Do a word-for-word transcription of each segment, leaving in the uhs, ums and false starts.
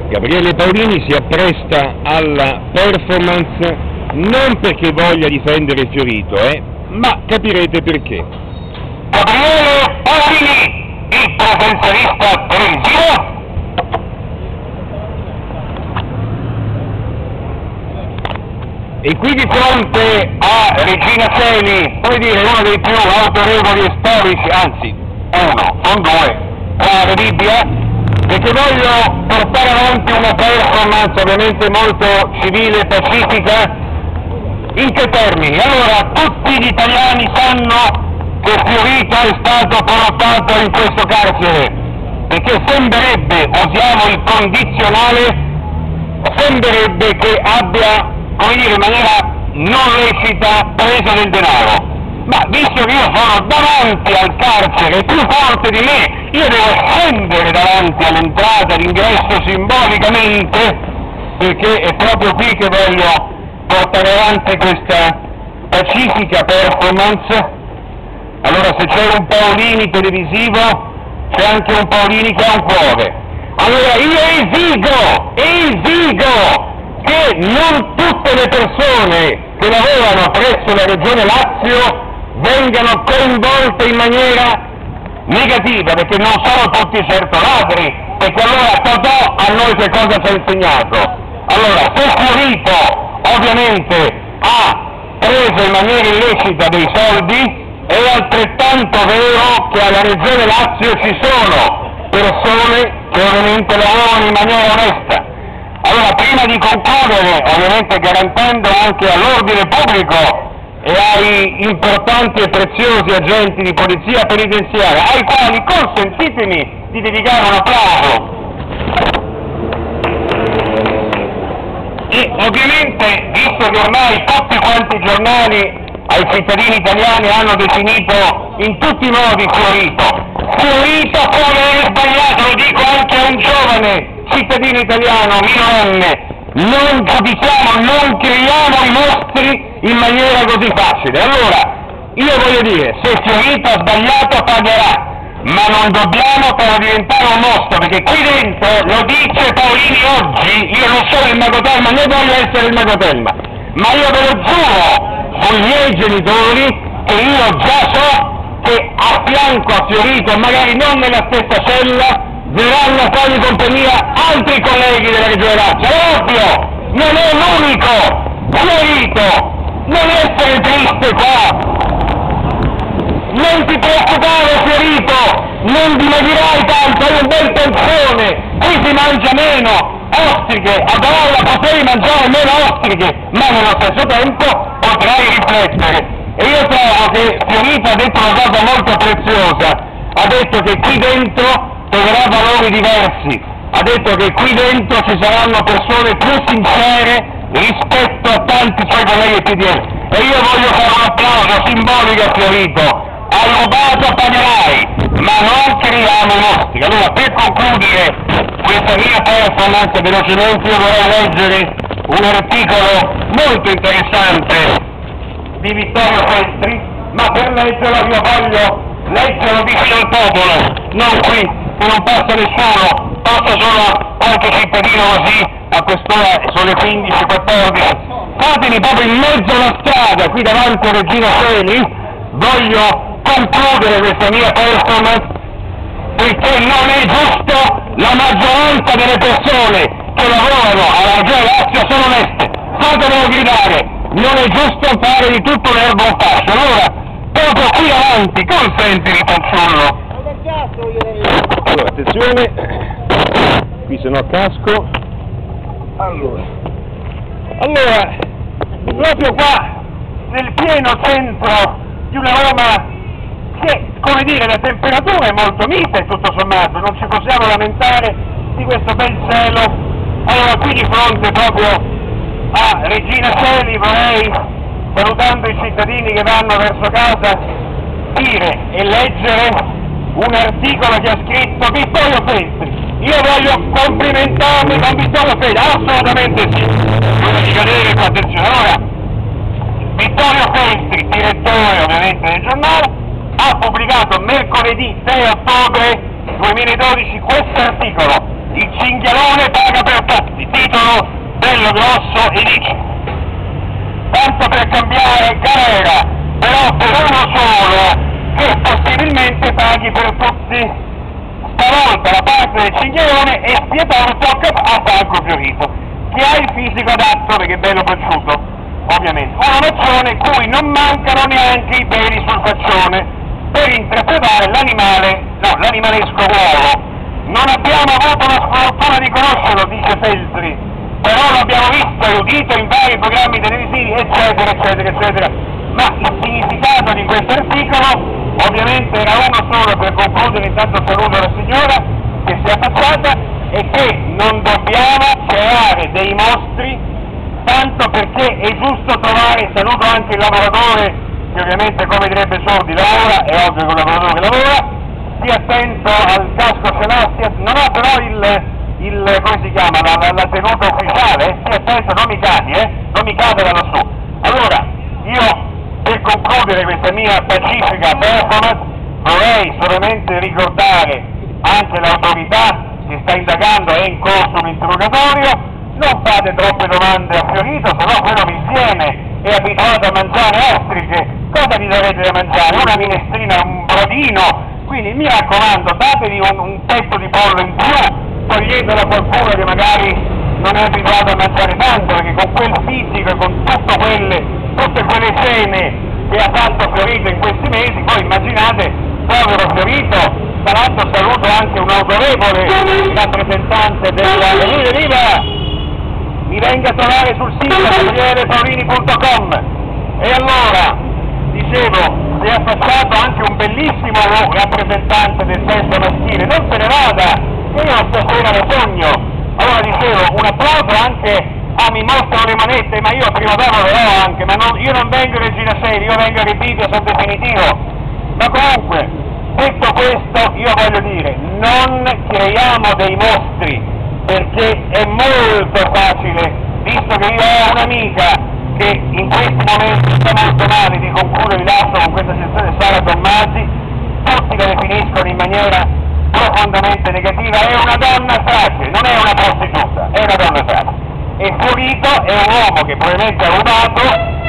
Gabriele Paolini si appresta alla performance non perché voglia difendere Fiorito, eh, ma capirete perché. Gabriele Paolini, il professionista televisivo. E qui di fronte a Regina Coeli, puoi dire uno dei più autorevoli e storici, anzi uno, sono due, tra la Bibbia, perché voglio portare avanti una performance ovviamente molto civile e pacifica. In che termini? Allora, tutti gli italiani sanno che Fiorito è stato portato in questo carcere, perché sembrerebbe, usiamo il condizionale, sembrerebbe che abbia, come dire, in maniera non lecita preso del denaro. Ma visto che io sono davanti al carcere, più forte di me, io devo scendere davanti all'entrata, all'ingresso simbolicamente, perché è proprio qui che voglio portare avanti questa pacifica performance. Allora, se c'è un Paolini televisivo, c'è anche un Paolini che ha un cuore. Allora io esigo, esigo che non tutte le persone che lavorano presso la Regione Lazio vengano coinvolte in maniera negativa, perché non sono tutti certo ladri, perché allora Totò a noi che cosa ci ha insegnato? Allora, se Fiorito ovviamente ha preso in maniera illecita dei soldi, è altrettanto vero che alla Regione Lazio ci sono persone che ovviamente lavorano in maniera onesta. Allora, prima di concludere, ovviamente garantendo anche all'ordine pubblico e ai importanti e preziosi agenti di polizia penitenziaria, ai quali consentitemi di dedicare un applauso. E ovviamente, visto che ormai tutti quanti i giornali ai cittadini italiani hanno definito in tutti i modi Fiorito, Fiorito come è sbagliato, lo dico anche a un giovane cittadino italiano, minorenne, non giudichiamo, non creiamo i mostri in maniera così facile. Allora, io voglio dire, se Fiorito ha sbagliato pagherà, ma non dobbiamo farlo diventare un mostro, perché qui dentro, lo dice Paolini oggi, io non sono il Mago Telma, né voglio essere il Mago Telma, ma io ve lo giuro sui miei genitori che io già so che a fianco a Fiorito, magari non nella stessa cella, verranno a fargli compagnia altri colleghi della Regione Lazio. È ovvio, non è l'unico. Fiorito, non essere triste qua, non ti preoccupare Fiorito, non dimagrirai tanto, hai un bel pensione, qui si mangia meno ostriche, a parola potrei mangiare meno ostriche, ma nello stesso tempo potrai riflettere. E io trovo che Fiorito ha detto una cosa molto preziosa, ha detto che qui dentro troverà valori diversi, ha detto che qui dentro ci saranno persone più sincere rispetto a tanti suoi colleghi P D L. E io voglio fare un applauso simbolico a Fiorito. Hai rubato, pagherai, ma non creiamo i mostri. Allora, per concludere questa mia performance velocemente, io vorrei leggere un articolo molto interessante di Vittorio Feltri, ma per leggerlo io voglio leggerlo vicino al popolo, non qui, che non passa nessuno, passa solo qualche cittadino così, a quest'ora sono le quindici quattordici. Fatemi proprio in mezzo alla strada, qui davanti a Regina Coeli, voglio concludere questa mia performance, perché non è giusto, la maggioranza delle persone che lavorano alla Regione Lazio sono oneste, fatemelo gridare, non è giusto fare di tutto l'erba un fascio. Allora, proprio qui avanti, consentimi fanciullo. Allora, attenzione, qui se no casco. Allora, allora, proprio qua, nel pieno centro di una Roma che, come dire, la temperatura è molto mite tutto sommato, non ci possiamo lamentare di questo bel cielo. Allora, qui di fronte proprio a Regina Coeli vorrei, salutando i cittadini che vanno verso casa, dire e leggere un articolo che ha scritto Vittorio Feltri. Io voglio complimentarmi con Vittorio Feltri, assolutamente sì, non di cadere qua, attenzione. Allora, Vittorio Feltri, direttore ovviamente del giornale, ha pubblicato mercoledì sei ottobre duemiladodici questo articolo il cinghialone paga per tutti, titolo bello grosso e dice, tanto per cambiare carriera, però per uno solo, che possibilmente paghi per tutti. Stavolta la parte del cinghialone è spietato tocca a Franco Fiorito, che ha il fisico adatto, perché è bello cresciuto, ovviamente. Una nazione cui non mancano neanche i peli sul faccione per interpretare l'animale, no, l'animalesco ruolo. Non abbiamo avuto la sfortuna di conoscerlo, dice Feltri, però l'abbiamo visto e udito in vari programmi televisivi, eccetera, eccetera, eccetera. Ma il significato di questo articolo ovviamente era uno solo, per concludere. Intanto saluto la signora che si è affacciata, e che non dobbiamo creare dei mostri, tanto perché è giusto trovare, saluto anche il lavoratore che ovviamente, come direbbe Sordi, lavora, è ovvio che un lavoratore che lavora, stia attento al casco, ce l'ha, stia, non ha però il, il come si chiama, la, la, la tenuta ufficiale, eh? Stia attento, non mi cadi, eh? non mi cade da lassù. Allora, io per concludere questa mia pacifica performance vorrei solamente ricordare anche l'autorità che sta indagando, è in corso un interrogatorio, non fate troppe domande a Fiorito, se no quello vi viene, è abituato a mangiare ostriche, cosa gli darete da mangiare? Una minestrina, un brodino, quindi mi raccomando, datevi un, un petto di pollo in più, toglietelo a qualcuno che magari non è abituato a mangiare tanto, perché con quel fisico e con tutte quelle, tutte quelle cene che ha fatto Fiorito in questi mesi, poi immaginate, povero Fiorito. Tra l'altro saluto anche un autorevole rappresentante della Venire Viva, mi venga a trovare sul sito gabriele paurini punto com. E allora, dicevo, si è affacciato anche un bellissimo rappresentante del sesso maschile, non se ne vada, che io stasera ne sogno. Allora dicevo, un applauso anche a mi mostrano le manette, ma io prima o dopo le ho anche, ma non, io non vengo Regina Seri, io vengo a Repito, sono definitivo. Ma comunque, detto questo, io voglio dire, non creiamo dei mostri, perché è molto facile, visto che io ho un'amica che in questi momenti sta molto male, di concludo vi lascio con questa sessione, Sara Tommasi, tutti la definiscono in maniera profondamente negativa, è una donna fragile, non è una prostituta, è una donna fragile. E Fiorito è un uomo che probabilmente ha rubato,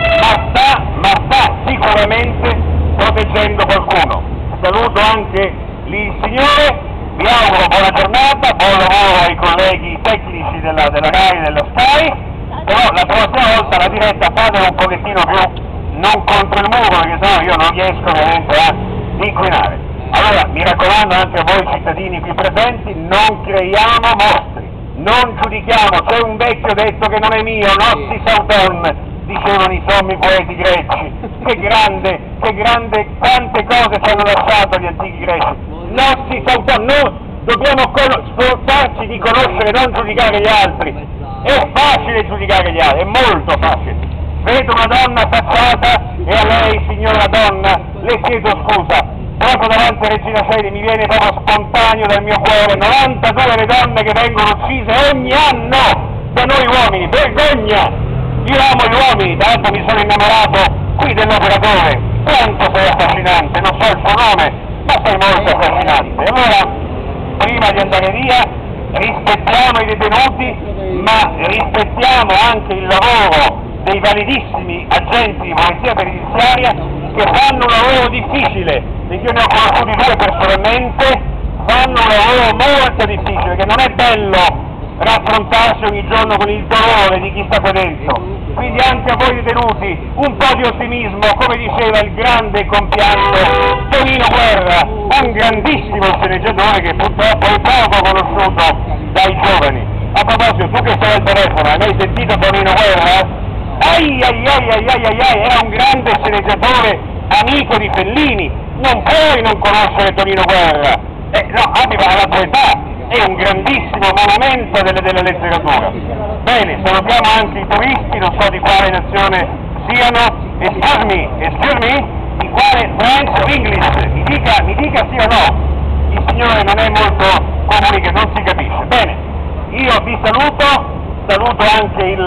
ma sta, ma sta sicuramente proteggendo qualcuno. Saluto anche lì il signore, vi auguro buona giornata, buon lavoro ai colleghi tecnici della, della RAI e della Sky, però la prossima volta la diretta fatela un pochettino più non contro il muro, perché sennò io non riesco veramente a inquinare. Allora mi raccomando anche a voi cittadini qui presenti, non creiamo mostri, non giudichiamo, c'è un vecchio detto che non è mio, Nossi Sauton, dicevano i sommi poeti greci, che grande, che grande, quante cose ci hanno lasciato gli antichi greci. Nossi Sauton, noi dobbiamo sforzarci di conoscere, non giudicare gli altri. È facile giudicare gli altri, è molto facile. Vedo una donna affacciata e a lei, signora donna, le chiedo scusa. Proprio davanti a Regina Seri mi viene proprio spontaneo dal mio cuore, novantadue le donne che vengono uccise ogni anno da noi uomini, vergogna! Io amo gli uomini, tra l'altro mi sono innamorato qui dell'operatore, quanto sei affascinante, non so il suo nome, ma sei molto affascinante. E allora, prima di andare via, rispettiamo i detenuti, ma rispettiamo anche il lavoro dei validissimi agenti di polizia penitenziaria che fanno un lavoro difficile, perché io ne ho conosciuti due personalmente, fanno un lavoro molto difficile, che non è bello raffrontarsi ogni giorno con il dolore di chi sta qua dentro. Quindi anche a voi detenuti un po' di ottimismo, come diceva il grande compianto Tonino Guerra, un grandissimo sceneggiatore che purtroppo è poco conosciuto dai giovani. A proposito, tu che stai al telefono, hai mai sentito Tonino Guerra? Ai ai ai ai ai ai ai, era un grande sceneggiatore, amico di Fellini, non puoi non conoscere Tonino Guerra, eh, no, abita alla tua età, è un grandissimo monumento delle, della letteratura. Bene, salutiamo anche i turisti, non so di quale nazione siano, excuse me, excuse me, di quale French o English, mi dica, mi dica sì o no, il signore non è molto comune, che non si capisce. Bene, io vi saluto. Saluto anche il,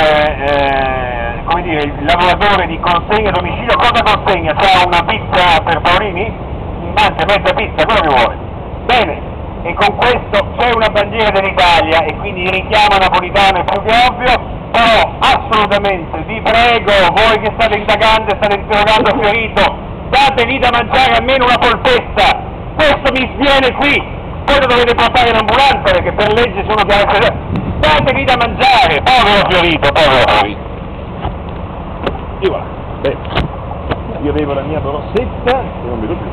eh, come dire, il lavoratore di consegna a domicilio. Cosa consegna? C'ha una pizza per Paurini? Anzi, mezza pizza, quello che vuole. Bene, e con questo c'è una bandiera dell'Italia e quindi il richiamo napolitano è più che ovvio, però assolutamente vi prego, voi che state indagando e state interrogando Fiorito, dategli da mangiare almeno una polpetta, questo mi sviene qui, poi lo dovete portare in ambulanza perché per legge sono caratterizzati, dategli da mangiare, povero Fiorito, povero Fiorito. E voilà, beh, io avevo la mia borossetta e non vedo più.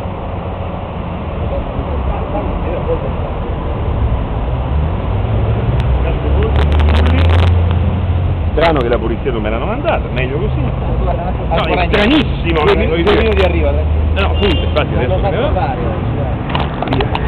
Strano che la polizia non me l'hanno mandata, meglio così. No, è stranissimo. Due minuti arriva. No, appunto, infatti adesso me ne va. Via.